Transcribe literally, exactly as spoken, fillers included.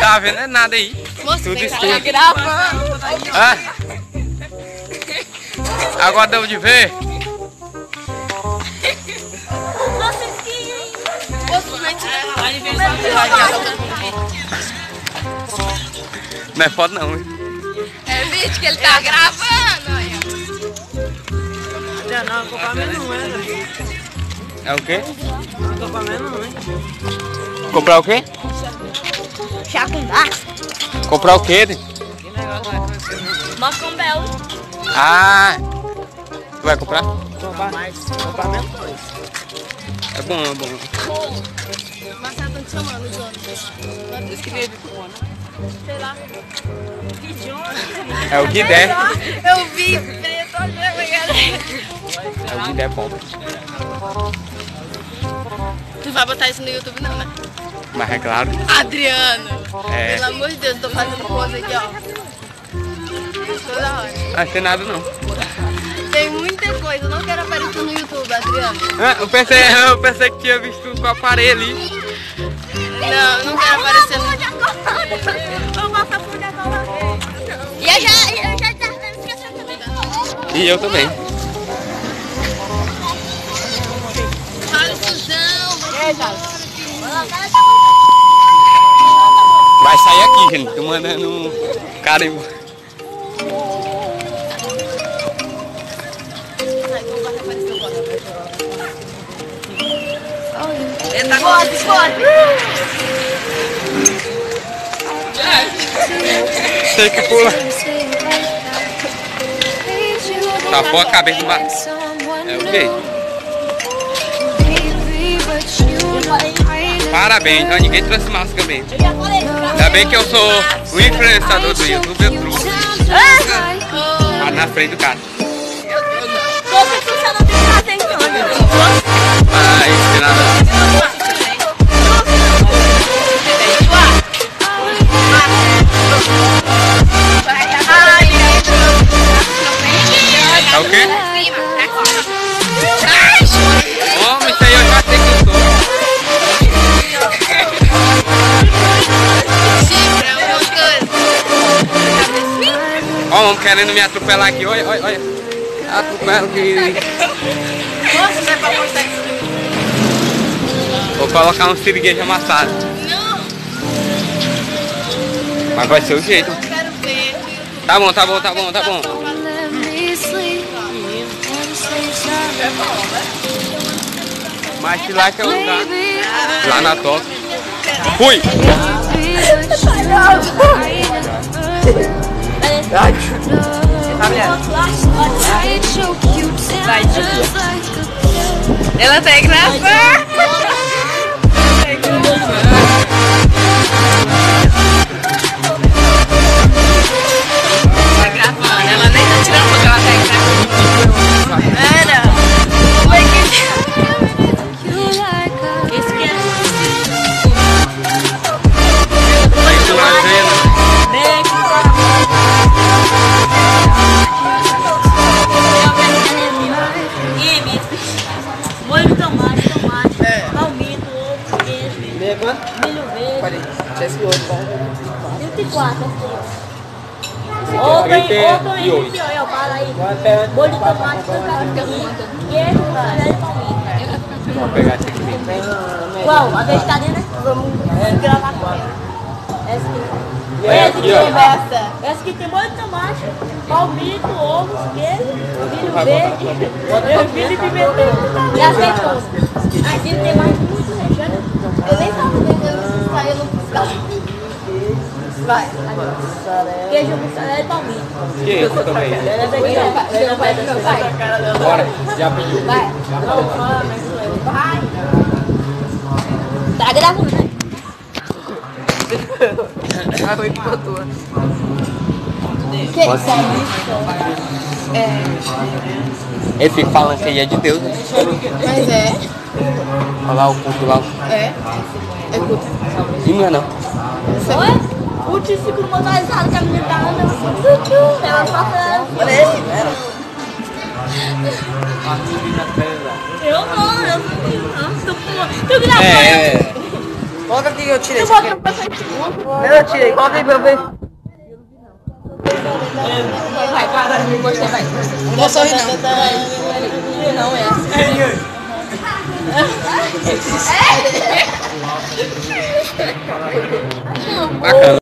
tá vendo é nada aí. Moço, tudo tá escuro. gravando. Ah. Agora deu de ver? Não é foto não, hein? É vídeo que ele tá gravando, olha. Não, acampamento não é, velho. É o quê? Acampamento não, hein? Comprar o quê? Chá com gás. Comprar o quê? Mostra um belo. Ah! Tu vai comprar? Acampamento dois. É bom, é bom. Mas tá te chamando, Jonas. Diz que veio de Tucona. Sei lá. Que Jonas? É o Guidé. Eu vi, preto, olha, galera. É o Guidé bom. Tu vai botar isso no YouTube não, né? Mas é claro. Adriano. É. Pelo amor de Deus, tô fazendo pose aqui, ó. Toda hora. Não achei nada não. Tem muita coisa, eu não quero aparecer no YouTube, Adriano. Ah, eu, pensei, eu pensei que tinha visto com o aparelho ali. Não, eu não quero aparecer no YouTube. E eu já, eu já tava esquecendo também. E eu também. Fala, Suzão. Vai sair aqui, gente. Tô mandando um cara em... Ele tá gordo, escolhe. Sei que pula. Tapou a cabeça do bar. É o quê? Parabéns, ó, ninguém trouxe máscara bem. Ainda bem que eu sou o influenciador do YouTube, eu trouxe. Lá na frente do cara. Ah, isso tem nada. É o quê? Homem, isso aí eu já sei que eu sou. Ó, o homem querendo me atropelar aqui, olha, olha, olha. Atropelo que... Nossa, vai pra mostrar isso. Vou colocar um siriguejo amassado. Não, Mas vai ser o jeito. eu quero ver. Tá bom, tá bom, tá bom, tá bom. Mas se lá que é o lugar. Lá na toca. Fui! Ela tá gravando. Tá gravando, ela nem tá tirando porque ela tá gravando. Era. Como é que... Esse que é... Vai tu lá vendo. Molho de tomate, tomate, palmito, ovo, queijo, milho verde. vinte e quatro. Outra aí, outra aí, pior, ó, para aí. Molho de tomate, queijo, filé de palmito. Vou pegar esse aqui. Qual? A vegetariana, né? Vamos gravar agora. Essa aqui. É, Essa aqui, aqui, ó. essa. Essa aqui tem molho de tomate, palmito, ovos, queijo, milho verde, milho e pimentão e azeitona. Aqui tem mais muito recheio. Eu nem tava vendendo se saiu no fiscal. Vai. Queijo, mussarela e palmito. Que isso também? Essa aqui, ó. Vai, vai. Bora, já pediu. Vai. Vai. Tá gravando, né? Que isso? É. Ele fica falando que aí é de Deus, né? Mas é. Olha lá o culto lá. É. É culto. E não é não. Oi? O triciclo motorizado que a menina tá andando assim. Ela passa. Parece. Eu não, eu não. Tu, tu gravou? É, é. Coloca aqui que eu tirei. Eu Isso aqui. boto pra frente. Não, eu tirei. Coloca aí pra eu ver. Vai, para, não gostei, vai. Não vou sorrir, não. Não é. Bacana.